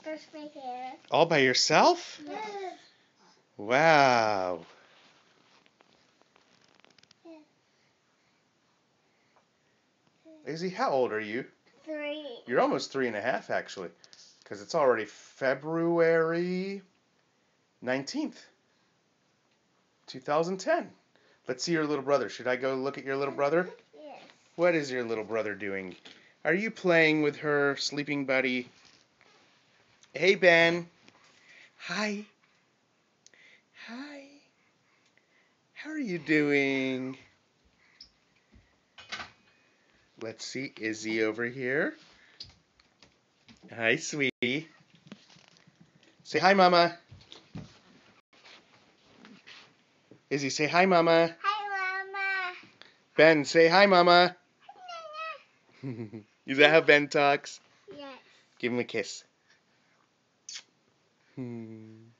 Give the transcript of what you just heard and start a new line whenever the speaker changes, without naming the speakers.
brush my hair.
All by yourself?
Yes.
Wow. Izzy, how old are you?
3.
You're almost 3.5, actually, because it's already February 19th, 2010. Let's see your little brother. Should I go look at your little brother?
Yes.
What is your little brother doing? Are you playing with her sleeping buddy? Hey, Ben. Hi. Hi. How are you doing? Let's see Izzy over here. Hi, sweetie. Say hi, Mama. Izzy, say hi, Mama.
Hi, Mama.
Ben, say hi, Mama. Is that how Ben talks?
Yes.
Give him a kiss.